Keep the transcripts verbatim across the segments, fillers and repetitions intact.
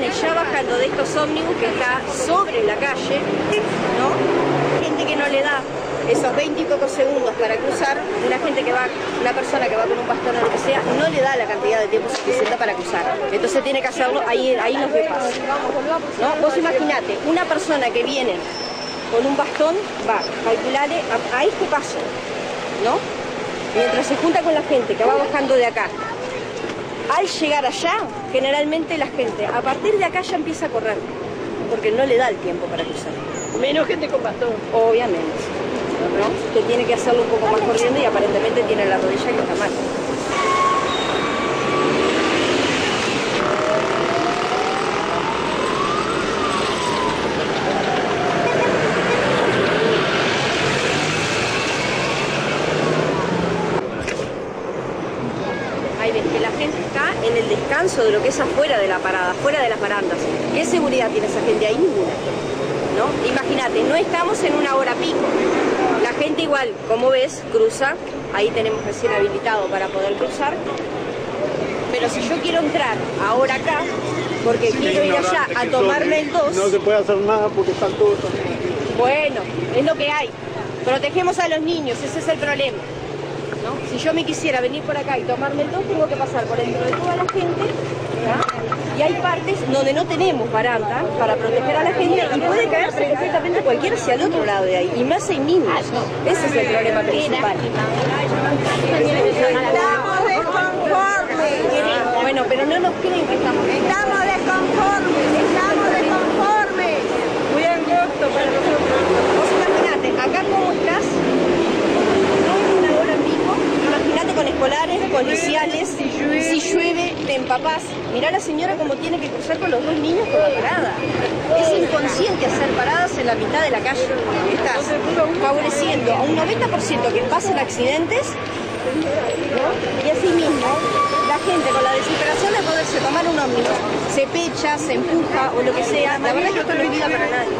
viene ya bajando de estos ómnibus que está sobre la calle, ¿no? Gente que no le da esos veinte y pocos segundos para cruzar, una gente que va, una persona que va con un bastón o lo que sea, no le da la cantidad de tiempo suficiente para cruzar. Entonces tiene que hacerlo, ahí, ahí nos ve paso, ¿no? Vos imaginate, una persona que viene con un bastón va, calculale a, a este paso, ¿no? Mientras se junta con la gente que va bajando de acá. Al llegar allá, generalmente la gente, a partir de acá ya empieza a correr, porque no le da el tiempo para cruzar. Menos gente con bastón. Obviamente, ¿no? Que tiene que hacerlo un poco más corriendo y aparentemente tiene la rodilla que está mal. Ahí ves que la gente está en el descanso de lo que es afuera de la parada, afuera de las barandas. ¿Qué seguridad tiene esa gente ahí? Ninguna, ¿no? Imagínate, no estamos en una hora pico. La gente igual, como ves, cruza. Ahí tenemos recién habilitado para poder cruzar. Pero si yo quiero entrar ahora acá, porque sí, quiero ir allá a tomarme el dos... No se puede hacer nada porque están todos... Bueno, es lo que hay. Protegemos a los niños, ese es el problema, ¿no? Si yo me quisiera venir por acá y tomarme el dos, tengo que pasar por dentro de toda la gente, ¿no? Y hay partes donde no tenemos baranda para proteger a la gente y puede caerse perfectamente cualquiera hacia el otro lado de ahí, y más hay niños. Ese es el problema principal. Estamos desconformes. Bueno, pero no nos creen que estamos Estamos desconformes, estamos desconformes. Muy angosto para nosotros. Vos imaginate, acá como estás, no es una hora pico, imagínate con escolares, policiales, si llueve, te empapás. Mirá la señora como tiene que cruzar con los dos niños por la parada. Es inconsciente hacer paradas en la mitad de la calle. Estás favoreciendo a un noventa por ciento que pasen accidentes, ¿no? Y así mismo, la gente con la desesperación de poderse tomar un ómnibus, se pecha, se empuja o lo que sea. La verdad es que esto no es vida para nadie.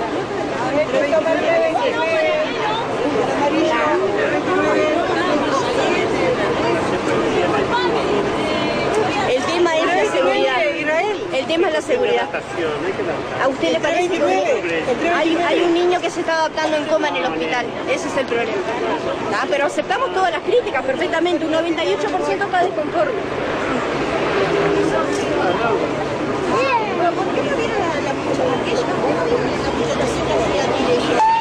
El tema es la seguridad. El tema es la seguridad. ¿A usted le parece que hay, hay un niño que se está adaptando en coma en el hospital? Ese es el problema. ¿Ah? Pero aceptamos todas las críticas perfectamente. Un noventa y ocho por ciento está desconforme. ¿Por qué no vieron la, la muchacha aquella? ¿Por qué no vieron la muchacha que hacía aquí?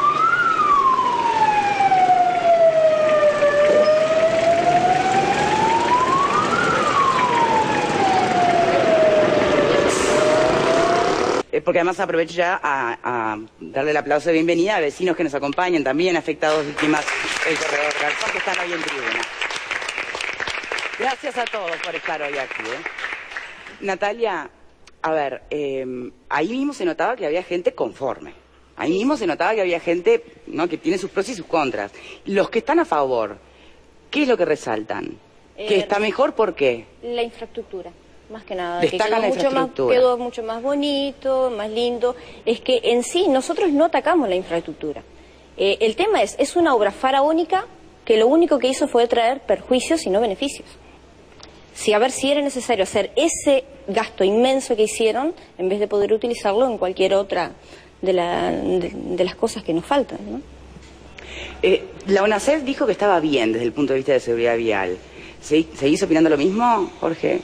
Porque además aprovecho ya a, a darle el aplauso de bienvenida a vecinos que nos acompañan también, afectados, víctimas del corredor Garzón, que están hoy en tribuna. Gracias a todos por estar hoy aquí, ¿eh? Natalia, a ver, eh, ahí mismo se notaba que había gente conforme. Ahí mismo se notaba que había gente, ¿no?, que tiene sus pros y sus contras. Los que están a favor, ¿qué es lo que resaltan? Eh, ¿Que está mejor? ¿Por qué? La infraestructura. Más que nada, Destaca que quedó, la mucho más, quedó mucho más bonito, más lindo. Es que en sí nosotros no atacamos la infraestructura. Eh, el tema es, es una obra faraónica que lo único que hizo fue traer perjuicios y no beneficios. Si a ver si era necesario hacer ese gasto inmenso que hicieron, en vez de poder utilizarlo en cualquier otra de, la, de, de las cosas que nos faltan, ¿no? Eh, la ONACEF dijo que estaba bien desde el punto de vista de seguridad vial. ¿Seguís opinando lo mismo, Jorge?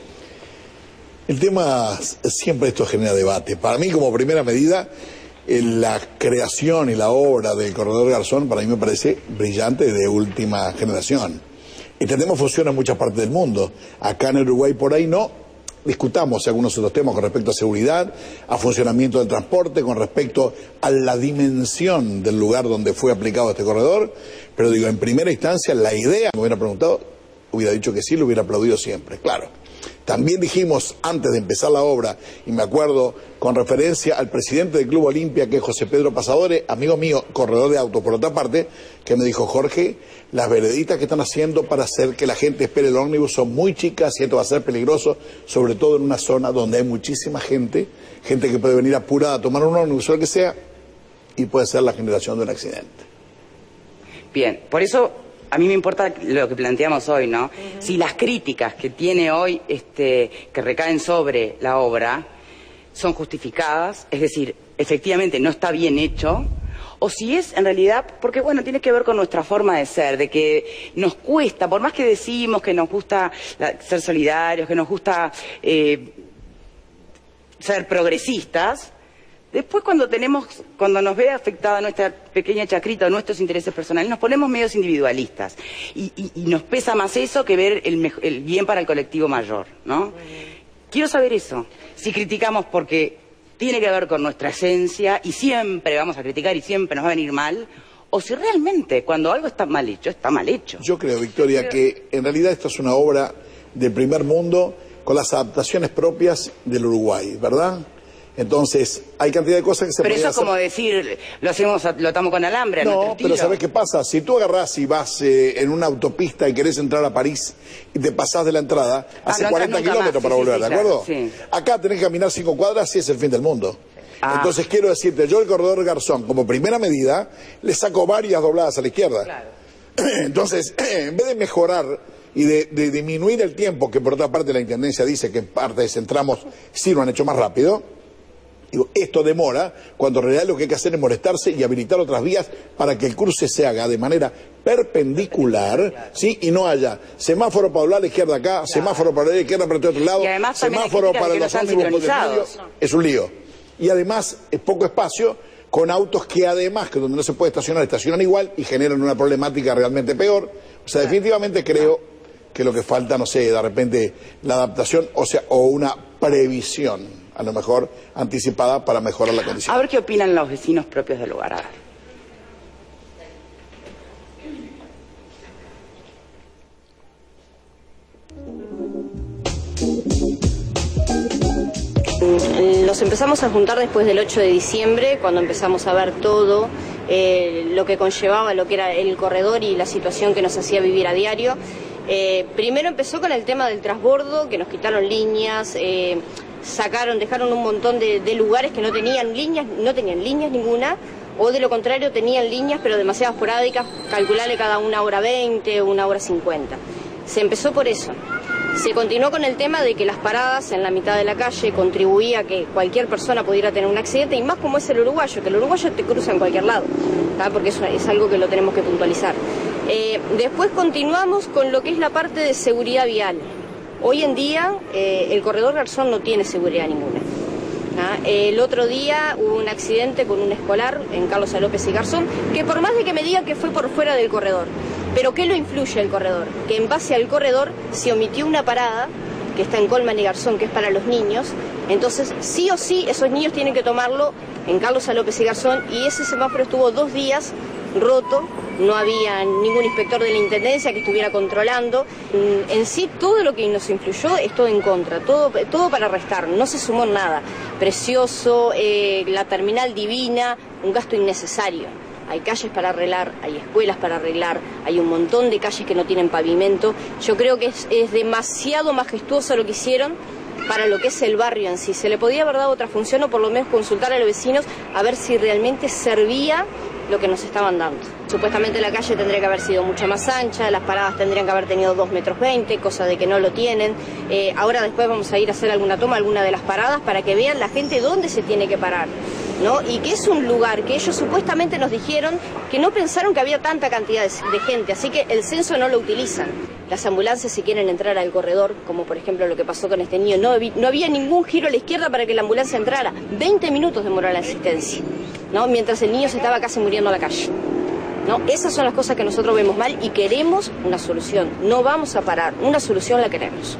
El tema, siempre esto genera debate. Para mí, como primera medida, la creación y la obra del corredor Garzón, para mí me parece brillante, de última generación. Entendemos funciona en muchas partes del mundo. Acá en Uruguay por ahí no. Discutamos algunos otros temas con respecto a seguridad, a funcionamiento del transporte, con respecto a la dimensión del lugar donde fue aplicado este corredor. Pero digo, en primera instancia, la idea, me hubiera preguntado, hubiera dicho que sí, lo hubiera aplaudido siempre, claro. También dijimos antes de empezar la obra, y me acuerdo con referencia al presidente del Club Olimpia, que es José Pedro Pasadore, amigo mío, corredor de auto por otra parte, que me dijo: Jorge, las vereditas que están haciendo para hacer que la gente espere el ómnibus son muy chicas y esto va a ser peligroso, sobre todo en una zona donde hay muchísima gente, gente que puede venir apurada a tomar un ómnibus o lo que sea, y puede ser la generación de un accidente. Bien, por eso a mí me importa lo que planteamos hoy, ¿no? Uh-huh. Si las críticas que tiene hoy, este, que recaen sobre la obra, son justificadas, es decir, efectivamente no está bien hecho, o si es en realidad, porque bueno, tiene que ver con nuestra forma de ser, de que nos cuesta, por más que decimos que nos gusta la, ser solidarios, que nos gusta eh, ser progresistas, después cuando tenemos, cuando nos ve afectada nuestra pequeña chacrita o nuestros intereses personales, nos ponemos medios individualistas y, y, y nos pesa más eso que ver el, el bien para el colectivo mayor, ¿no? Quiero saber eso, si criticamos porque tiene que ver con nuestra esencia y siempre vamos a criticar y siempre nos va a venir mal, o si realmente cuando algo está mal hecho, está mal hecho. Yo creo, Victoria, que en realidad esto es una obra del primer mundo con las adaptaciones propias del Uruguay, ¿verdad? Entonces, hay cantidad de cosas que se Pero pueden eso es como decir, lo hacemos, lo atamos con alambre a nuestro No, estilo. pero ¿sabés qué pasa? Si tú agarrás y vas eh, en una autopista y querés entrar a París y te pasás de la entrada, Ah, hace no cuarenta entras nunca kilómetros más. para Sí, sí, volver, sí, ¿de claro, acuerdo? sí. Acá tenés que caminar cinco cuadras y es el fin del mundo. Ah. Entonces quiero decirte, yo el corredor Garzón, como primera medida, le saco varias dobladas a la izquierda. Claro. Entonces, en vez de mejorar y de, de disminuir el tiempo, que por otra parte la Intendencia dice que en parte de centramos sí lo han hecho más rápido, digo, esto demora, cuando en realidad lo que hay que hacer es molestarse y habilitar otras vías para que el cruce se haga de manera perpendicular, ¿sí? Y no haya semáforo para doblar a la izquierda acá, claro. semáforo para la izquierda para el otro lado, Y además también hay semáforo críticas para de que no los están ómnibus por el medio, sincronizados. es un lío. Y además es poco espacio con autos que además, que donde no se puede estacionar, estacionan igual y generan una problemática realmente peor. O sea, definitivamente creo que lo que falta, no sé, de repente la adaptación, o sea, o una previsión, a lo mejor anticipada para mejorar la condición. A ver qué opinan los vecinos propios del lugar. A ver. Nos empezamos a juntar después del ocho de diciembre, cuando empezamos a ver todo eh, lo que conllevaba lo que era el corredor y la situación que nos hacía vivir a diario. Eh, primero empezó con el tema del transbordo, que nos quitaron líneas, eh, sacaron, dejaron un montón de, de lugares que no tenían líneas, no tenían líneas ninguna, o de lo contrario tenían líneas pero demasiado esporádicas, calcularle cada una hora veinte, una hora cincuenta. Se empezó por eso. Se continuó con el tema de que las paradas en la mitad de la calle contribuía a que cualquier persona pudiera tener un accidente, y más como es el uruguayo, que el uruguayo te cruza en cualquier lado, ¿tá? Porque eso es algo que lo tenemos que puntualizar. Eh, después continuamos con lo que es la parte de seguridad vial. Hoy en día eh, el corredor Garzón no tiene seguridad ninguna. ¿tá? El otro día hubo un accidente con un escolar en Carlos A. López y Garzón, que por más de que me diga que fue por fuera del corredor, pero ¿qué lo influye el corredor? Que en base al corredor se omitió una parada que está en Colman y Garzón, que es para los niños. Entonces, sí o sí, esos niños tienen que tomarlo en Carlos A. López y Garzón, y ese semáforo estuvo dos días roto, no había ningún inspector de la Intendencia que estuviera controlando. En sí, todo lo que nos influyó es todo en contra, todo, todo para restar, no se sumó nada. Precioso, eh, la terminal divina, un gasto innecesario. Hay calles para arreglar, hay escuelas para arreglar, hay un montón de calles que no tienen pavimento. Yo creo que es, es demasiado majestuoso lo que hicieron para lo que es el barrio en sí. Se le podía haber dado otra función, o por lo menos consultar a los vecinos a ver si realmente servía lo que nos estaban dando. Supuestamente la calle tendría que haber sido mucho más ancha, las paradas tendrían que haber tenido dos metros veinte, cosa de que no lo tienen. Eh, ahora después vamos a ir a hacer alguna toma, alguna de las paradas, para que vean la gente dónde se tiene que parar, ¿no? Y que es un lugar que ellos supuestamente nos dijeron que no pensaron que había tanta cantidad de, de gente, así que el censo no lo utilizan. Las ambulancias, si quieren entrar al corredor, como por ejemplo lo que pasó con este niño, no, no había ningún giro a la izquierda para que la ambulancia entrara. veinte minutos demoró la asistencia, ¿no? Mientras el niño se estaba casi muriendo a la calle, ¿no? Esas son las cosas que nosotros vemos mal y queremos una solución. No vamos a parar, una solución la queremos.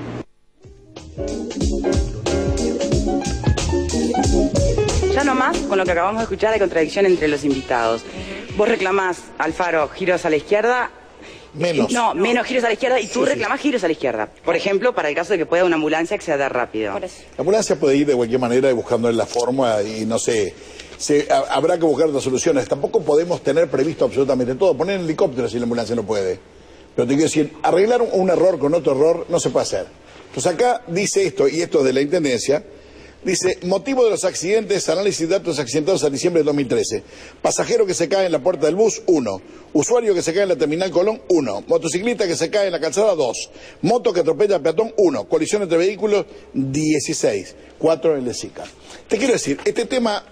Ya nomás, con lo que acabamos de escuchar, hay contradicción entre los invitados. Vos reclamás, Alfaro, giros a la izquierda. Menos. No, menos giros a la izquierda, y tú Sí, sí. reclamás giros a la izquierda. Por ejemplo, para el caso de que pueda una ambulancia acceder rápido. Por eso. La ambulancia puede ir de cualquier manera y buscando la forma y no sé, se, ha- habrá que buscar otras soluciones. Tampoco podemos tener previsto absolutamente todo. Poner un helicóptero si la ambulancia no puede. Pero te quiero decir, arreglar un, un error con otro error no se puede hacer. Entonces acá dice esto, y esto es de la Intendencia, Dice, motivo de los accidentes, análisis de datos accidentados a diciembre de dos mil trece. Pasajero que se cae en la puerta del bus, uno. Usuario que se cae en la terminal Colón, uno. Motociclista que se cae en la calzada, dos. Moto que atropella a peatón, uno. Colisión entre vehículos, dieciséis. cuatro en el SICA. Te quiero decir, este tema,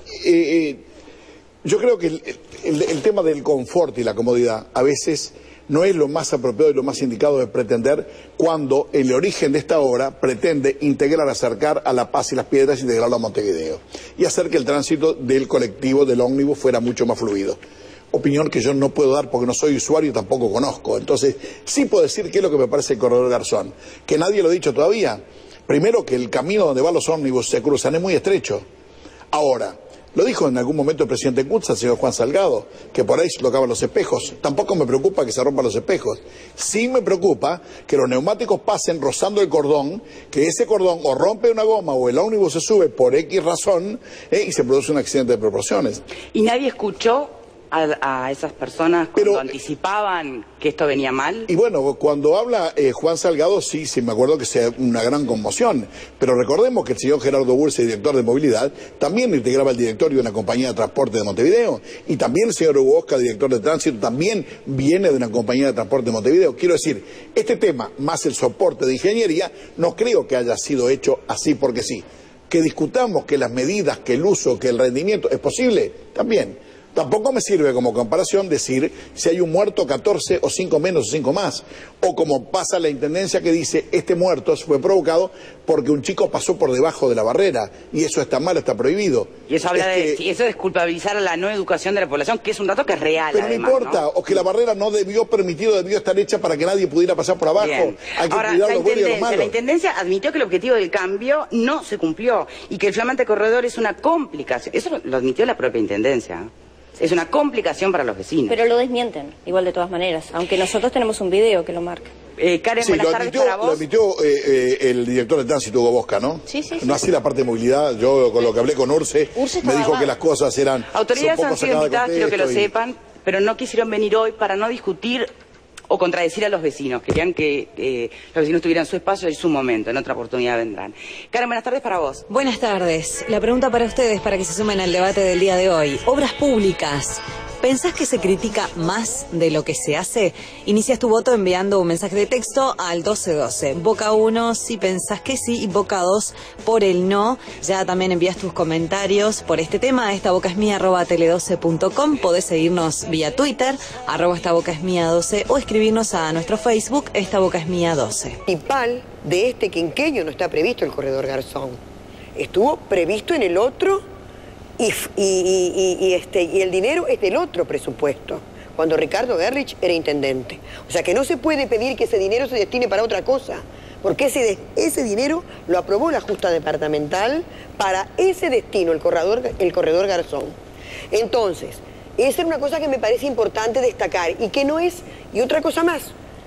eh, eh, yo creo que el, el, el tema del confort y la comodidad a veces no es lo más apropiado y lo más indicado de pretender cuando el origen de esta obra pretende integrar, acercar a La Paz y Las Piedras, integrarlo a Montevideo y hacer que el tránsito del colectivo, del ómnibus, fuera mucho más fluido. Opinión que yo no puedo dar porque no soy usuario y tampoco conozco. Entonces, sí puedo decir qué es lo que me parece el corredor Garzón, que nadie lo ha dicho todavía. Primero, que el camino donde van los ómnibus se cruzan es muy estrecho. Ahora, lo dijo en algún momento el presidente Kutza, el señor Juan Salgado, que por ahí se tocaban los espejos. Tampoco me preocupa que se rompan los espejos. Sí me preocupa que los neumáticos pasen rozando el cordón, que ese cordón o rompe una goma o el ómnibus se sube por X razón eh, y se produce un accidente de proporciones. ¿Y nadie escuchó a, a esas personas cuando Pero, anticipaban que esto venía mal? Y bueno, cuando habla eh, Juan Salgado, sí, sí me acuerdo que sea una gran conmoción. Pero recordemos que el señor Gerardo Burce, director de movilidad, también integraba el directorio de una compañía de transporte de Montevideo. Y también el señor Hugo Osca, director de tránsito, también viene de una compañía de transporte de Montevideo. Quiero decir, este tema, más el soporte de ingeniería, no creo que haya sido hecho así porque sí. Que discutamos que las medidas, que el uso, que el rendimiento, ¿es posible? También. Tampoco me sirve como comparación decir si hay un muerto, catorce o cinco menos o cinco más. O como pasa la intendencia que dice, este muerto fue provocado porque un chico pasó por debajo de la barrera. Y eso está mal, está prohibido. Y eso habla es de, que, y eso es culpabilizar a la no educación de la población, que es un dato que es real. Pero además, no importa, ¿no? o que la barrera no debió permitido, debió estar hecha para que nadie pudiera pasar por abajo. Bien. Hay que Ahora, cuidar la los buenos y los intendencia, malos. la intendencia admitió que el objetivo del cambio no se cumplió y que el flamante corredor es una complicación. Eso lo, lo admitió la propia intendencia. Es una complicación para los vecinos. Pero lo desmienten, igual de todas maneras, aunque nosotros tenemos un video que lo marca. Eh, Karen, Sí, buenas lo tardes admitió, para lo vos. admitió eh, eh, el director de tránsito, Hugo Bosca, ¿no? Sí, sí, sí. No así la parte de movilidad. Yo, con lo que hablé con Urce, Urce me estaba dijo mal. que las cosas eran... Autoridades son han poco sido sacadas de invitadas, quiero que lo contexto y- sepan, pero no quisieron venir hoy para no discutir o contradecir a los vecinos. Querían que eh, los vecinos tuvieran su espacio y su momento. En otra oportunidad vendrán. Karen, buenas tardes para vos. Buenas tardes. La pregunta para ustedes, para que se sumen al debate del día de hoy. Obras públicas. ¿Pensás que se critica más de lo que se hace? Inicias tu voto enviando un mensaje de texto al doce doce. Boca uno si pensás que sí y Boca dos por el no. Ya también envías tus comentarios por este tema. Esta boca es mía, arroba tele doce punto com. Podés seguirnos vía Twitter, arroba esta boca es mía doce, o escribirnos a nuestro Facebook, esta boca es mía doce. Principal de este quinquenio no está previsto el corredor Garzón. Estuvo previsto en el otro y, y, y, y, este, y el dinero es del otro presupuesto, cuando Ricardo Gerlich era intendente. O sea que no se puede pedir que ese dinero se destine para otra cosa, porque ese, de, ese dinero lo aprobó la Junta Departamental para ese destino, el corredor, el corredor Garzón. Entonces, esa es una cosa que me parece importante destacar y que no es, y otra cosa más,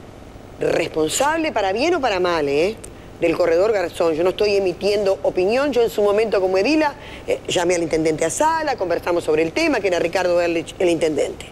responsable para bien o para mal, ¿eh? del corredor Garzón. Yo no estoy emitiendo opinión. Yo en su momento como edila eh, llamé al intendente a Sala, conversamos sobre el tema, que era Ricardo Gerlich el intendente.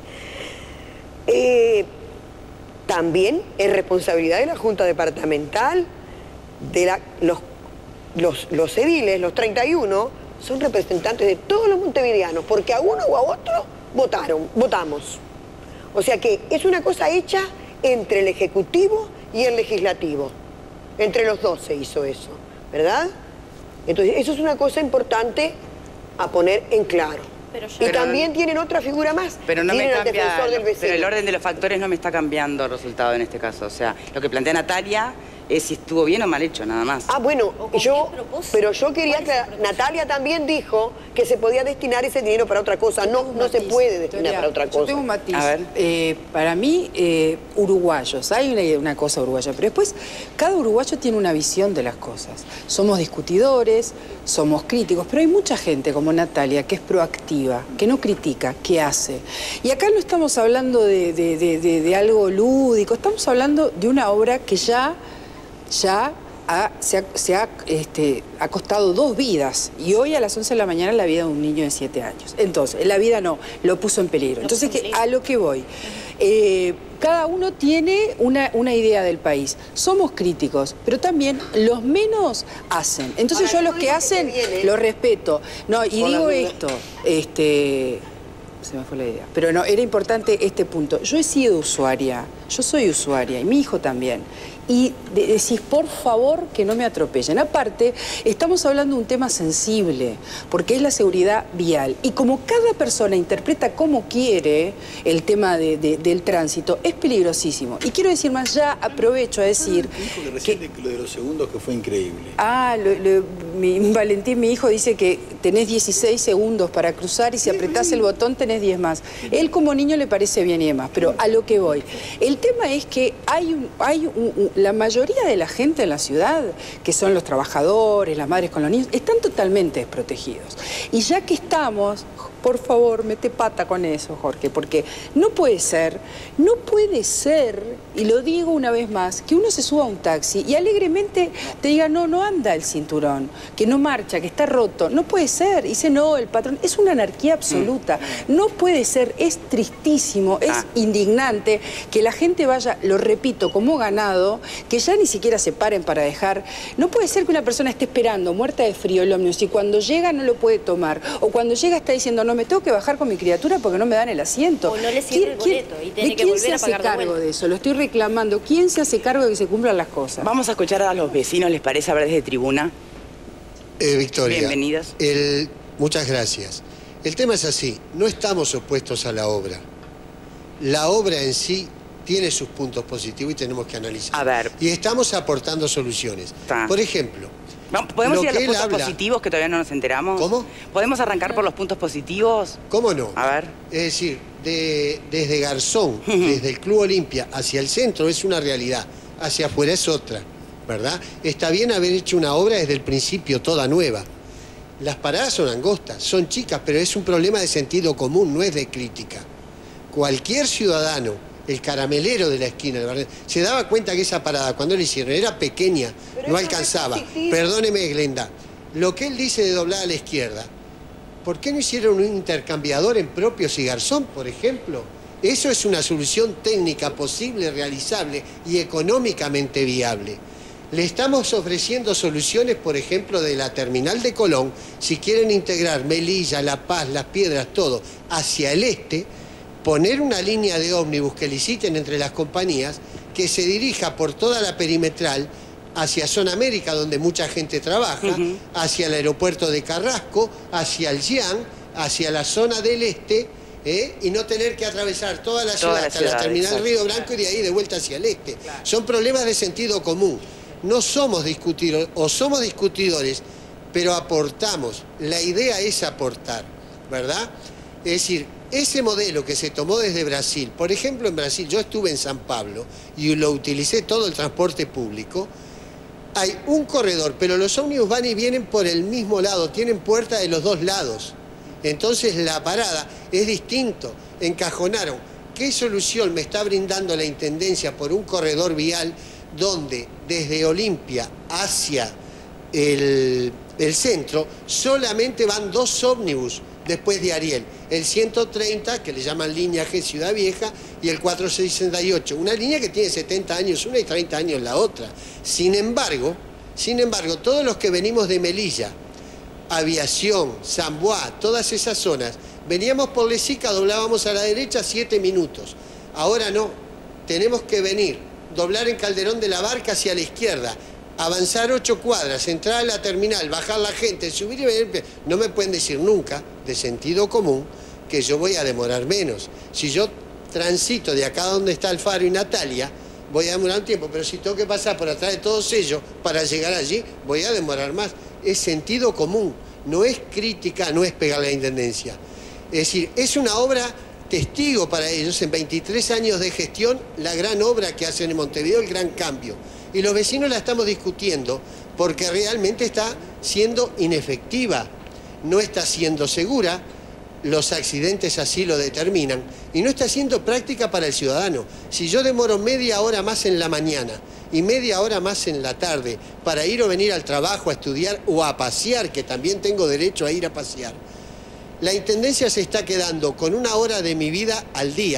Eh, también es responsabilidad de la Junta Departamental, de la, los, los, los ediles, los treinta y uno, son representantes de todos los montevideanos, porque a uno o a otro votaron, votamos. O sea que es una cosa hecha entre el Ejecutivo y el Legislativo. Entre los dos se hizo eso, ¿verdad? Entonces, eso es una cosa importante a poner en claro. Pero y Pero- también tienen otra figura más. Pero no me tienen al cambia, defensor del vecino. pero el orden de los factores no me está cambiando el resultado en este caso. O sea, lo que plantea Natalia es si estuvo bien o mal hecho, nada más. Ah, bueno, ¿O con yo, qué propósito? pero yo quería ¿Cuál es el aclarar, propósito? Natalia también dijo que se podía destinar ese dinero para otra cosa. No, no se puede destinar Victoria, para otra Yo cosa. tengo un matiz. A ver. Eh, para mí, eh, uruguayos, hay una, una cosa uruguaya, pero después cada uruguayo tiene una visión de las cosas. Somos discutidores, somos críticos, pero hay mucha gente como Natalia que es proactiva, que no critica, que hace. Y acá no estamos hablando de, de- de- de- de algo lúdico, estamos hablando de una obra que ya, ya ha- se ha, se ha, este, ha costado dos vidas. Y hoy a las once de la mañana la vida de un niño de siete años. Entonces, la vida no, lo puso en peligro. Entonces, que, a lo que voy. Eh, cada uno tiene una, una idea del país. Somos críticos, pero también los menos hacen. Entonces Ahora, yo a los que hacen viene, los respeto. No, y por digo la esto, este... se me fue la idea. Pero no, era importante este punto. Yo he sido usuaria, yo soy usuaria, y mi hijo también. Y de, decís, por favor, que no me atropellen. Aparte, estamos hablando de un tema sensible, porque es la seguridad vial. Y como cada persona interpreta como quiere el tema de, de, del tránsito, es peligrosísimo. Y quiero decir más, ya aprovecho a decir... Dijo que recién que, lo de los segundos que fue increíble. Ah, lo, lo, mi, Valentín, mi hijo, dice que tenés dieciséis segundos para cruzar y si apretás el botón tenés diez más. Él como niño le parece bien y demás, pero a lo que voy. El tema es que hay, un, hay un, un, la mayoría de la gente en la ciudad, que son los trabajadores, las madres con los niños, están totalmente desprotegidos. Y ya que estamos... Por favor, mete pata con eso, Jorge, porque no puede ser, no puede ser, y lo digo una vez más, que uno se suba a un taxi y alegremente te diga, no, no anda el cinturón, que no marcha, que está roto. No puede ser. Dice, no, el patrón, es una anarquía absoluta. No puede ser, es tristísimo, es Ah. indignante que la gente vaya, lo repito, como ganado, que ya ni siquiera se paren para dejar. No puede ser que una persona esté esperando, muerta de frío, el ómnibus, y cuando llega no lo puede tomar, o cuando llega está diciendo, no, me tengo que bajar con mi criatura porque no me dan el asiento. O no le sirve el boleto y tiene ¿De que quién volver se a hace pagar de cargo vuelta? de eso? Lo estoy reclamando. ¿Quién se hace cargo de que se cumplan las cosas? Vamos a escuchar a los vecinos, ¿les parece hablar desde tribuna? Eh, Victoria. Bienvenidos. El, muchas gracias. El tema es así, no estamos opuestos a la obra. La obra en sí tiene sus puntos positivos y tenemos que analizar. A ver. Y estamos aportando soluciones. Ta. Por ejemplo, Vamos, ¿podemos lo ir a los que él puntos habla- positivos que todavía no nos enteramos? ¿Cómo? ¿Podemos arrancar por los puntos positivos? ¿cómo no? A ver. Es decir, de- desde Garzón, desde el Club Olimpia hacia el centro es una realidad, hacia afuera es otra, ¿verdad? Está bien haber hecho una obra desde el principio, toda nueva. Las paradas son angostas, son chicas, pero es un problema de sentido común, no es de crítica. Cualquier ciudadano, el caramelero de la esquina, del barrio, se daba cuenta que esa parada, cuando lo hicieron, era pequeña, Pero no eso alcanzaba. no es positivo. Perdóneme, Glenda, lo que él dice de doblar a la izquierda, ¿por qué no hicieron un intercambiador en Propios y Garzón, por ejemplo? Eso es una solución técnica posible, realizable y económicamente viable. Le estamos ofreciendo soluciones, por ejemplo, de la terminal de Colón, si quieren integrar Melilla, La Paz, Las Piedras, todo, hacia el este, poner una línea de ómnibus que liciten entre las compañías, que se dirija por toda la perimetral hacia Zona América, donde mucha gente trabaja, uh-huh. hacia el aeropuerto de Carrasco, hacia el Gian, hacia la zona del este, ¿eh? y no tener que atravesar toda la ciudad Toda la hasta ciudad, la terminal exacto. Río Branco y de ahí de vuelta hacia el este. Claro. Son problemas de sentido común. No somos discutidores, o somos discutidores, pero aportamos. La idea es aportar, ¿verdad? Es decir, ese modelo que se tomó desde Brasil, por ejemplo en Brasil, yo estuve en San Pablo y lo utilicé todo el transporte público, hay un corredor, pero los ómnibus van y vienen por el mismo lado, tienen puerta de los dos lados. Entonces la parada es distinto, encajonaron. ¿Qué solución me está brindando la Intendencia por un corredor vial donde desde Olimpia hacia el, el centro solamente van dos ómnibus después de Ariel? El ciento treinta, que le llaman línea G Ciudad Vieja, y el cuatrocientos sesenta y ocho, una línea que tiene setenta años una y treinta años la otra. Sin embargo, sin embargo, todos los que venimos de Melilla, Aviación, San Bois, todas esas zonas, veníamos por Lesica, doblábamos a la derecha siete minutos. Ahora no, tenemos que venir, doblar en Calderón de la Barca hacia la izquierda, avanzar ocho cuadras, entrar a la terminal, bajar la gente, subir y venir. No me pueden decir nunca, de sentido común, que yo voy a demorar menos. Si yo transito de acá donde está el Faro y Natalia, voy a demorar un tiempo, pero si tengo que pasar por atrás de todos ellos para llegar allí, voy a demorar más. Es sentido común, no es crítica, no es pegar la Intendencia. Es decir, es una obra testigo para ellos, en veintitrés años de gestión, la gran obra que hacen en Montevideo, el gran cambio. Y los vecinos la estamos discutiendo porque realmente está siendo inefectiva, no está siendo segura, los accidentes así lo determinan, y no está siendo práctica para el ciudadano. Si yo demoro media hora más en la mañana y media hora más en la tarde para ir o venir al trabajo, a estudiar o a pasear, que también tengo derecho a ir a pasear, la Intendencia se está quedando con una hora de mi vida al día,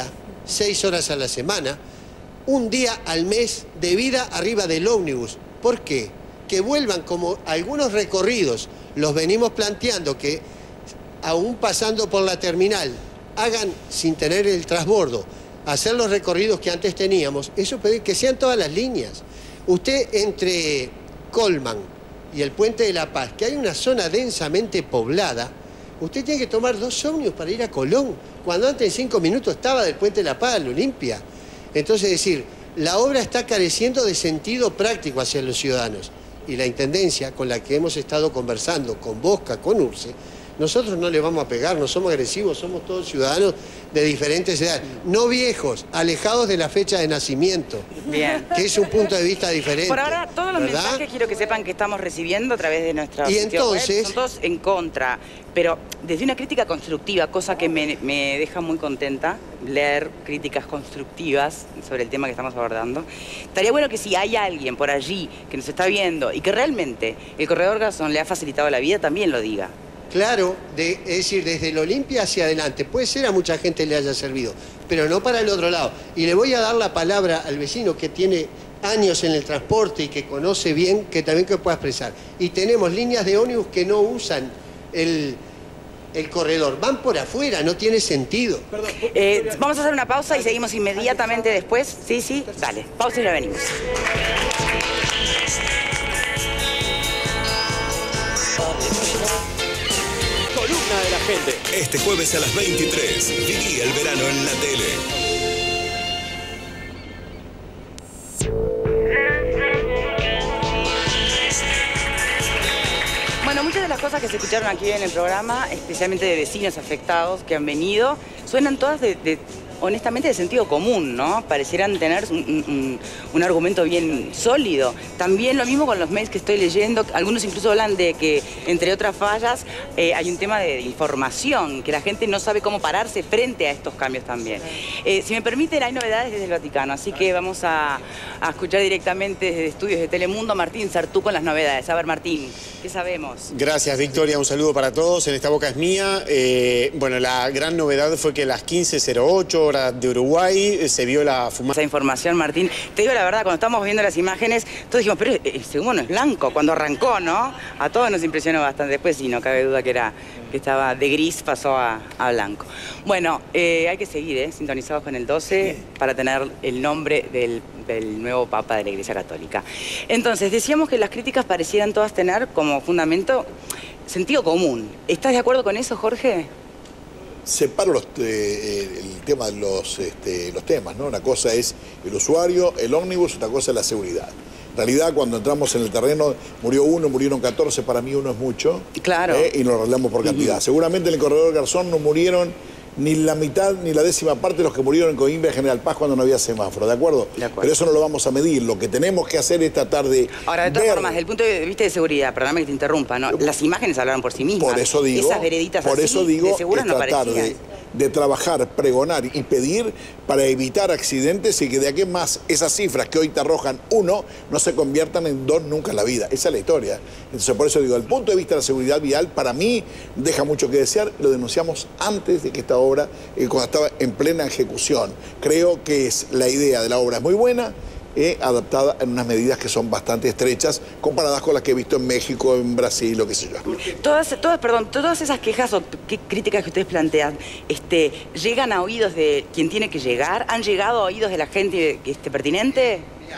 seis horas a la semana, un día al mes de vida arriba del ómnibus. ¿Por qué? Que vuelvan como algunos recorridos, los venimos planteando, que aún pasando por la terminal, hagan sin tener el transbordo, hacer los recorridos que antes teníamos, eso puede que sean todas las líneas. Usted entre Colman y el Puente de la Paz, que hay una zona densamente poblada, usted tiene que tomar dos ómnibus para ir a Colón, cuando antes en cinco minutos estaba del Puente de la Paz a la Olimpia. Entonces, es decir, la obra está careciendo de sentido práctico hacia los ciudadanos. Y la Intendencia, con la que hemos estado conversando, con Bosca, con Urce, nosotros no le vamos a pegar, no somos agresivos, somos todos ciudadanos de diferentes edades. No viejos, alejados de la fecha de nacimiento. Bien. Que es un punto de vista diferente. Por ahora, todos los ¿verdad? mensajes quiero que sepan que estamos recibiendo a través de nuestra Y sitio web, entonces- son todos en contra, pero desde una crítica constructiva, cosa que me, me deja muy contenta, leer críticas constructivas sobre el tema que estamos abordando. Estaría bueno que si hay alguien por allí que nos está viendo y que realmente el corredor Garzón le ha facilitado la vida, también lo diga. Claro, de, es decir, desde el Olimpia hacia adelante. Puede ser a mucha gente le haya servido, pero no para el otro lado. Y le voy a dar la palabra al vecino que tiene años en el transporte y que conoce bien, que también que pueda expresar. Y tenemos líneas de ómnibus que no usan el, el corredor, van por afuera, no tiene sentido. Eh, vamos a hacer una pausa y seguimos inmediatamente después. Sí, sí, dale, pausa y ya venimos. Columna de la gente. Este jueves a las veintitrés, viví el verano en la tele. Bueno, muchas de las cosas que se escucharon aquí en el programa, especialmente de vecinos afectados que han venido, suenan todas de, de honestamente de sentido común, ¿no? Parecieran tener un, un, un argumento bien sólido. También lo mismo con los mails que estoy leyendo, algunos incluso hablan de que, entre otras fallas, eh, hay un tema de información, que la gente no sabe cómo pararse frente a estos cambios también. Eh, si me permiten, hay novedades desde el Vaticano, así que vamos a, a escuchar directamente desde estudios de Telemundo, Martín Sartú con las novedades. A ver, Martín, ¿qué sabemos? Gracias, Victoria. Un saludo para todos. En Esta Boca es Mía. Eh, bueno, la gran novedad fue que a las quince cero ocho hora de Uruguay eh, se vio la fumada. Esa información, Martín. Te digo la verdad, cuando estábamos viendo las imágenes, todos dijimos, pero ese humo no es blanco. Cuando arrancó, ¿no? A todos nos impresionó bastante. Después sí, no cabe duda que era que estaba de gris, pasó a, a blanco. Bueno, eh, hay que seguir, ¿eh? Sintonizados con el doce para tener el nombre del, del nuevo Papa de la Iglesia Católica. Entonces, decíamos que las críticas parecieran todas tener como fundamento sentido común. ¿Estás de acuerdo con eso, Jorge? Separo los, eh, el tema de los, este, los temas, ¿no? Una cosa es el usuario, el ómnibus, otra cosa es la seguridad. En realidad, cuando entramos en el terreno, murió uno, murieron catorce, para mí uno es mucho. Claro. Eh, y nos arreglamos por cantidad. Uh-huh. Seguramente en el corredor Garzón no murieron ni la mitad ni la décima parte de los que murieron en Coimbra y General Paz cuando no había semáforo, ¿de acuerdo? De acuerdo. Pero eso no lo vamos a medir. Lo que tenemos que hacer es tratar de Ahora, de todas ver... formas, desde el punto de vista de seguridad, perdóname que te interrumpa, ¿no? Las imágenes hablaron por sí mismas. Por eso digo, Esas vereditas por así, eso digo de seguro es no tratar parecían. de, de trabajar, pregonar y pedir para evitar accidentes y que de aquí en más esas cifras que hoy te arrojan uno no se conviertan en dos nunca en la vida. Esa es la historia. Entonces, por eso digo, el punto de vista de la seguridad vial, para mí, deja mucho que desear. Lo denunciamos antes de que esta obra, eh, cuando estaba en plena ejecución. Creo que es, la idea de la obra es muy buena, eh, adaptada en unas medidas que son bastante estrechas, comparadas con las que he visto en México, en Brasil, lo que sé yo. Todas, todas, perdón, todas esas quejas o qué críticas que ustedes plantean, este, ¿llegan a oídos de quien tiene que llegar? ¿Han llegado a oídos de la gente este, pertinente?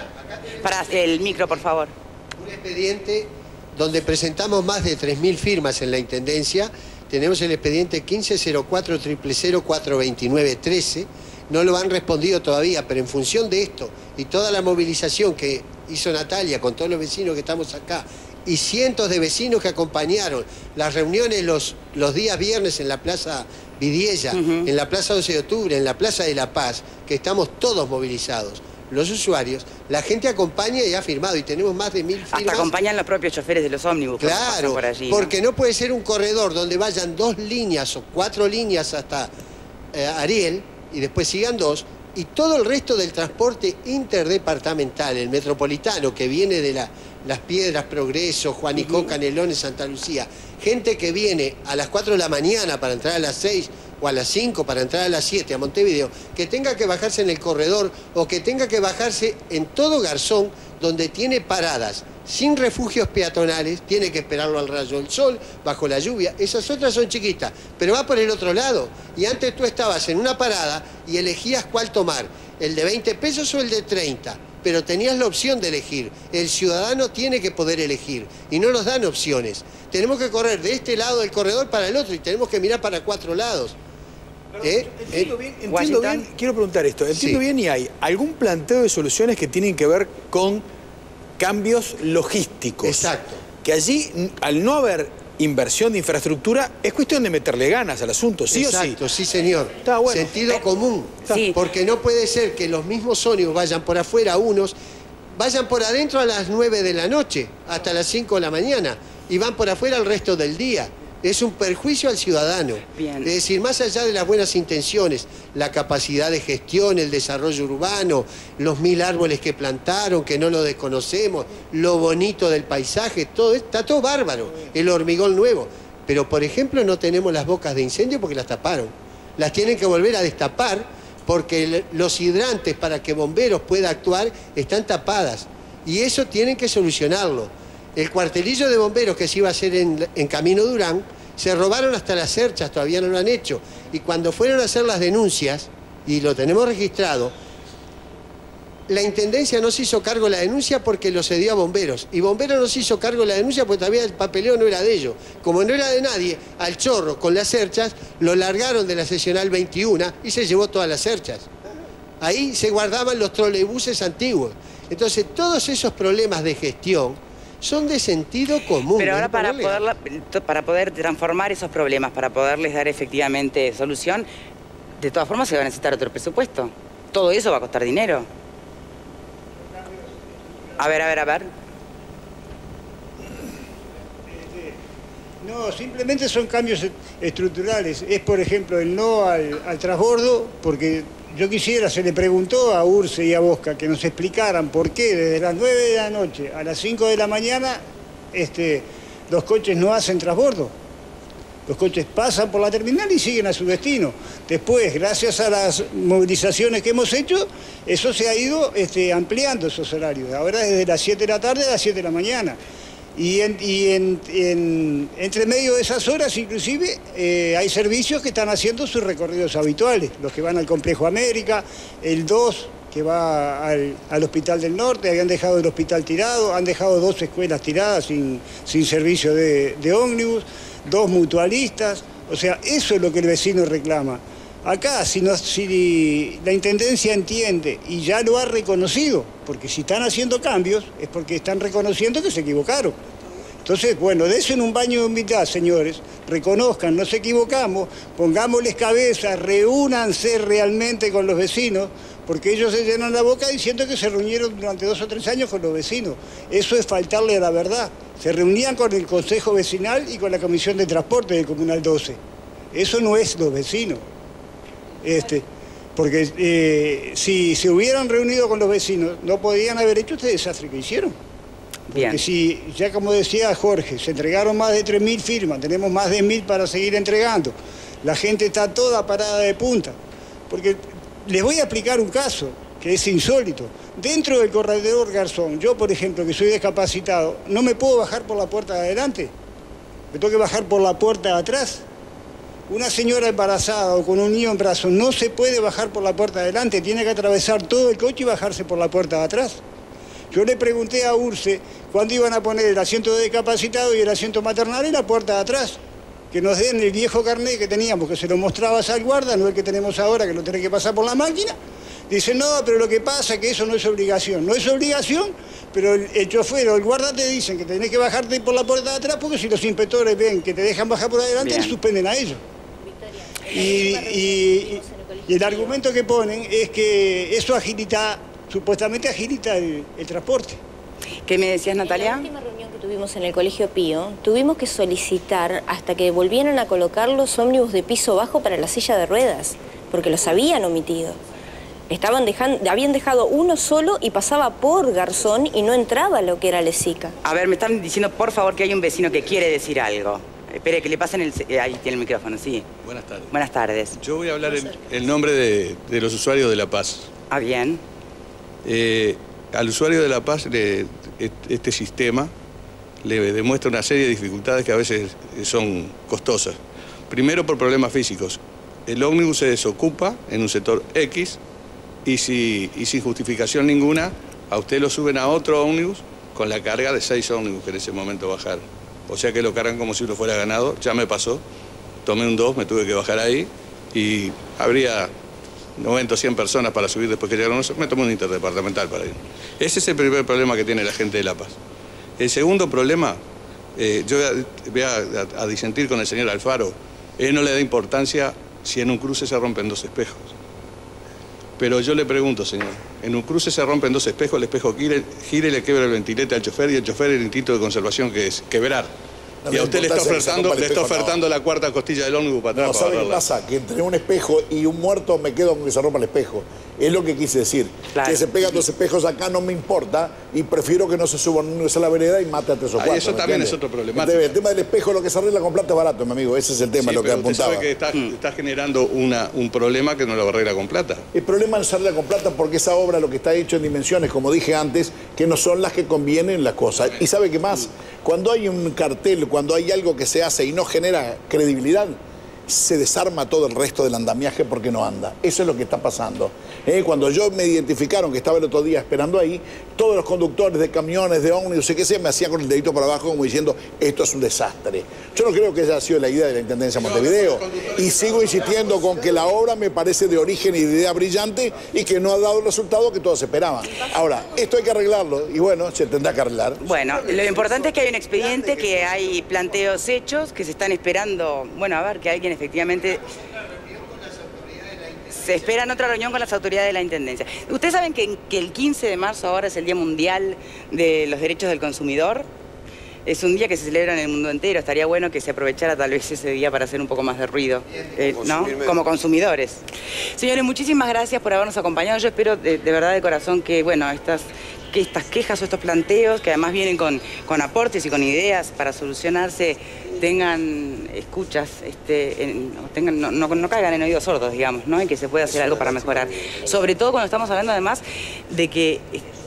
Para el micro, por favor. Un expediente donde presentamos más de tres mil firmas en la Intendencia. Tenemos el expediente quince cero cuatro cero cero cero cuatro veintinueve trece. No lo han respondido todavía, pero en función de esto y toda la movilización que hizo Natalia con todos los vecinos que estamos acá y cientos de vecinos que acompañaron las reuniones los, los días viernes en la Plaza Vidiella, uh-huh. en la Plaza doce de octubre, en la Plaza de la Paz, que estamos todos movilizados. Los usuarios, la gente acompaña y ha firmado, y tenemos más de mil firmas. Hasta acompañan los propios choferes de los ómnibus. Claro, por allí, porque ¿no? no puede ser un corredor donde vayan dos líneas o cuatro líneas hasta eh, Ariel, y después sigan dos, y todo el resto del transporte interdepartamental, el metropolitano, que viene de la, Las Piedras, Progreso, Juanico, uh-huh. Canelones, Santa Lucía, gente que viene a las cuatro de la mañana para entrar a las seis o a las cinco para entrar a las siete a Montevideo, que tenga que bajarse en el corredor o que tenga que bajarse en todo Garzón donde tiene paradas sin refugios peatonales, tiene que esperarlo al rayo del sol, bajo la lluvia. Esas otras son chiquitas, pero va por el otro lado. Y antes tú estabas en una parada y elegías cuál tomar, el de veinte pesos o el de treinta. Pero tenías la opción de elegir. El ciudadano tiene que poder elegir y no nos dan opciones. Tenemos que correr de este lado del corredor para el otro y tenemos que mirar para cuatro lados. ¿Eh? Entiendo bien, entiendo bien, quiero preguntar esto, entiendo sí. bien y hay algún planteo de soluciones que tienen que ver con cambios logísticos. Exacto. Que allí, al no haber inversión de infraestructura, es cuestión de meterle ganas al asunto, ¿sí Exacto, o sí? Exacto, sí señor. Está bueno. Sentido común. Sí. Porque no puede ser que los mismos ómnibus vayan por afuera unos, vayan por adentro a las nueve de la noche, hasta las cinco de la mañana, y van por afuera el resto del día. Es un perjuicio al ciudadano. Bien. Es decir, más allá de las buenas intenciones, la capacidad de gestión, el desarrollo urbano, los mil árboles que plantaron, que no lo desconocemos, lo bonito del paisaje, todo está todo bárbaro, el hormigón nuevo. Pero, por ejemplo, no tenemos las bocas de incendio porque las taparon. Las tienen que volver a destapar porque los hidrantes para que bomberos pueda actuar están tapadas. Y eso tienen que solucionarlo. El cuartelillo de bomberos que se iba a hacer en, en Camino Durán, se robaron hasta las cerchas, todavía no lo han hecho. Y cuando fueron a hacer las denuncias, y lo tenemos registrado, la Intendencia no se hizo cargo de la denuncia porque lo cedió a bomberos. Y bomberos no se hizo cargo de la denuncia porque todavía el papeleo no era de ellos. Como no era de nadie, al chorro con las cerchas, lo largaron de la seccional veintiuno y se llevó todas las cerchas. Ahí se guardaban los troleibuses antiguos. Entonces, todos esos problemas de gestión son de sentido común. Pero ahora ¿eh? para, poderla, para poder transformar esos problemas, para poderles dar efectivamente solución, de todas formas se va a necesitar otro presupuesto. Todo eso va a costar dinero. A ver, a ver, a ver. No, simplemente son cambios estructurales. Es, por ejemplo, el no al, al transbordo, porque yo quisiera, se le preguntó a Urce y a Bosca que nos explicaran por qué desde las nueve de la noche a las cinco de la mañana este, los coches no hacen transbordo. Los coches pasan por la terminal y siguen a su destino. Después, gracias a las movilizaciones que hemos hecho, eso se ha ido este, ampliando esos horarios. Ahora desde las siete de la tarde a las siete de la mañana. Y, en, y en, en, entre medio de esas horas, inclusive, eh, hay servicios que están haciendo sus recorridos habituales. Los que van al Complejo América, el dos que va al, al Hospital del Norte, habían dejado el hospital tirado, han dejado dos escuelas tiradas sin, sin servicio de, de ómnibus, dos mutualistas. O sea, eso es lo que el vecino reclama. Acá, si, no, si la Intendencia entiende y ya lo ha reconocido, porque si están haciendo cambios es porque están reconociendo que se equivocaron. Entonces, bueno, desen un baño de humildad, señores, reconozcan, nos equivocamos, pongámosles cabeza, reúnanse realmente con los vecinos, porque ellos se llenan la boca diciendo que se reunieron durante dos o tres años con los vecinos. Eso es faltarle a la verdad. Se reunían con el Consejo Vecinal y con la Comisión de Transporte del Comunal doce. Eso no es los vecinos. Este, porque eh, si se hubieran reunido con los vecinos, no podían haber hecho este desastre que hicieron. Porque Bien. si, ya como decía Jorge, se entregaron más de tres mil firmas, tenemos más de mil para seguir entregando. La gente está toda parada de punta. Porque les voy a explicar un caso que es insólito. Dentro del corredor Garzón, yo por ejemplo, que soy discapacitado, no me puedo bajar por la puerta de adelante. Me tengo que bajar por la puerta de atrás. Una señora embarazada o con un niño en brazos no se puede bajar por la puerta de adelante, tiene que atravesar todo el coche y bajarse por la puerta de atrás. Yo le pregunté a Urce cuándo iban a poner el asiento de discapacitado y el asiento maternal en la puerta de atrás. Que nos den el viejo carnet que teníamos, que se lo mostrabas al guarda, no el que tenemos ahora, que lo tenés que pasar por la máquina. Dice, no, pero lo que pasa es que eso no es obligación. No es obligación, pero el, el chofer o el guarda te dicen que tenés que bajarte por la puerta de atrás porque si los inspectores ven que te dejan bajar por adelante, les suspenden a ellos. Y, y, y el argumento que ponen es que eso agilita, supuestamente agilita el, el transporte. ¿Qué me decías, Natalia? En la última reunión que tuvimos en el Colegio Pío, tuvimos que solicitar hasta que volvieran a colocar los ómnibus de piso bajo para la silla de ruedas, porque los habían omitido. Estaban dejando, habían dejado uno solo y pasaba por Garzón y no entraba lo que era Lesica. A ver, me están diciendo, por favor, que hay un vecino que quiere decir algo. Espere, que le pasen el... eh, Ahí tiene el micrófono, sí. Buenas tardes. Buenas tardes. Yo voy a hablar en el nombre de, de los usuarios de La Paz. Ah, bien. Eh, al usuario de La Paz, le, este sistema le demuestra una serie de dificultades que a veces son costosas. Primero, por problemas físicos. El ómnibus se desocupa en un sector X y, si, y sin justificación ninguna, a usted lo suben a otro ómnibus con la carga de seis ómnibus que en ese momento bajaron. O sea que lo cargan como si uno fuera ganado. Ya me pasó. Tomé un dos, me tuve que bajar ahí y habría noventa o cien personas para subir después que llegaron nosotros. Me tomé un interdepartamental para ir. Ese es el primer problema que tiene la gente de La Paz. El segundo problema, eh, yo voy, a, voy a, a disentir con el señor Alfaro. Él no le da importancia si en un cruce se rompen dos espejos. Pero yo le pregunto, señor, en un cruce se rompen dos espejos, el espejo gira, gira y le quiebra el ventilete al chofer y el chofer el instinto de conservación que es quebrar. No, y a usted le está ofertando, le está ofertando no. la cuarta costilla del ómnibus para atrás. No, ¿sabe qué pasa? Que entre un espejo y un muerto me quedo con que se rompa el espejo. Es lo que quise decir. Claro. Que se pegan dos espejos acá no me importa y prefiero que no se suban a la vereda y mate a tres o cuatro. Ah, eso también entiende? Es otro problema. El tema del espejo, lo que se arregla con plata es barato, mi amigo. Ese es el tema, sí, lo que apuntaba. Usted sabe que está, mm. está generando una, un problema que no lo arregla con plata. El problema no se arregla con plata porque esa obra lo que está hecho en dimensiones, como dije antes, que no son las que convienen las cosas. Y ¿sabe qué más? Cuando hay un cartel, cuando hay algo que se hace y no genera credibilidad, se desarma todo el resto del andamiaje porque no anda. Eso es lo que está pasando. Eh, cuando yo me identificaron que estaba el otro día esperando ahí, todos los conductores de camiones, de ómnibus, no sé qué sea, me hacían con el dedito para abajo como diciendo, esto es un desastre. Yo no creo que esa haya sido la idea de la Intendencia de Montevideo. Y sigo insistiendo con que la obra me parece de origen y de idea brillante y que no ha dado el resultado que todos esperaban. Ahora, esto hay que arreglarlo y bueno, se tendrá que arreglar. Bueno, lo importante es que hay un expediente, que hay planteos hechos, que se están esperando, bueno, a ver, que alguien efectivamente... Se espera en otra reunión con las autoridades de la Intendencia. ¿Ustedes saben que, que el quince de marzo ahora es el Día Mundial de los Derechos del Consumidor? Es un día que se celebra en el mundo entero. Estaría bueno que se aprovechara tal vez ese día para hacer un poco más de ruido, eh, ¿no? Como consumidores. Señores, muchísimas gracias por habernos acompañado. Yo espero de, de verdad de corazón que, bueno, estas... que estas quejas o estos planteos, que además vienen con, con aportes y con ideas para solucionarse, tengan escuchas, este, en, tengan, no, no, no caigan en oídos sordos, digamos, ¿no? Y que se pueda hacer algo para mejorar. Sobre todo cuando estamos hablando además de que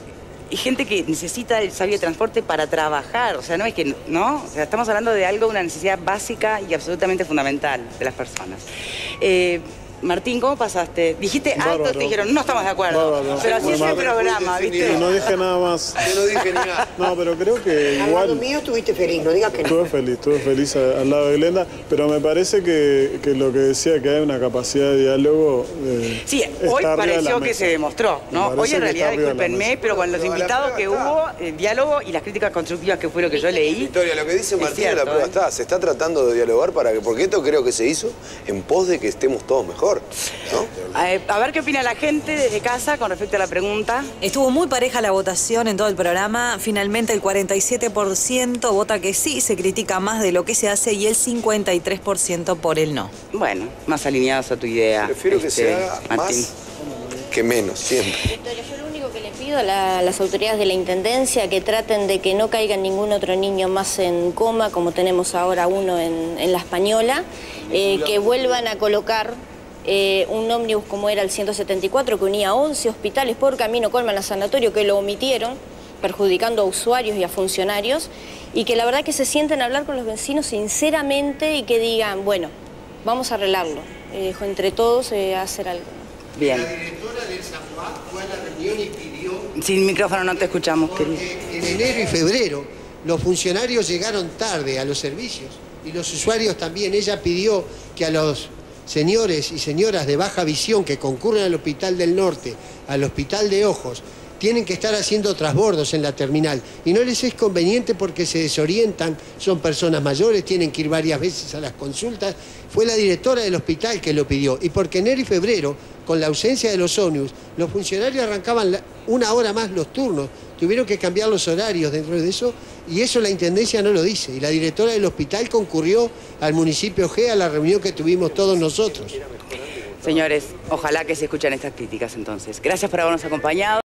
hay gente que necesita el sabio de transporte para trabajar, o sea, no es que, ¿no? O sea, estamos hablando de algo, una necesidad básica y absolutamente fundamental de las personas. Eh, Martín, ¿cómo pasaste? Dijiste algo, te dijeron, no estamos de acuerdo. Bárbaro. Pero así bueno, es el programa, ¿viste? No dije nada más. Yo no dije nada. No, pero creo que igual... Al lado mío estuviste feliz, no digas que no. Estuve feliz, estuve feliz al lado de Glenda, pero me parece que, que lo que decía, que hay una capacidad de diálogo... Eh, sí, hoy pareció que se demostró, ¿no? Hoy en realidad, discúlpenme, pero con los invitados que hubo, el diálogo y las críticas constructivas que fue lo que yo leí... Victoria, lo que dice Martín en la prueba está, se está tratando de dialogar para que, porque esto creo que se hizo en pos de que estemos todos mejor, ¿no? A, a ver qué opina la gente desde casa con respecto a la pregunta. Estuvo muy pareja la votación en todo el programa. Finalmente el cuarenta y siete por ciento vota que sí, se critica más de lo que se hace y el cincuenta y tres por ciento por el no. Bueno, más alineados a tu idea. Prefiero este, que se haga Martín. Más que menos, siempre. Victoria, yo lo único que le pido a, la, a las autoridades de la Intendencia que traten de que no caiga ningún otro niño más en coma, como tenemos ahora uno en, en La Española, eh, que vuelvan a colocar... Eh, un ómnibus como era el ciento setenta y cuatro que unía once hospitales por Camino Colman a Sanatorio, que lo omitieron, perjudicando a usuarios y a funcionarios, y que la verdad que se sienten a hablar con los vecinos sinceramente y que digan, bueno, vamos a arreglarlo, eh, entre todos eh, a hacer algo. Bien. La directora del San Juan fue a la reunión y pidió... Sin micrófono no te escuchamos, querido. En enero y febrero los funcionarios llegaron tarde a los servicios y los usuarios también. Ella pidió que a los... señores y señoras de baja visión que concurren al Hospital del Norte, al Hospital de Ojos, tienen que estar haciendo transbordos en la terminal y no les es conveniente porque se desorientan, son personas mayores, tienen que ir varias veces a las consultas. Fue la directora del hospital que lo pidió y porque enero y febrero, con la ausencia de los ómnibus, los funcionarios arrancaban la, una hora más los turnos, tuvieron que cambiar los horarios dentro de eso y eso la Intendencia no lo dice. Y la directora del hospital concurrió al municipio G a la reunión que tuvimos todos nosotros. Señores, ojalá que se escuchen estas críticas entonces. Gracias por habernos acompañado.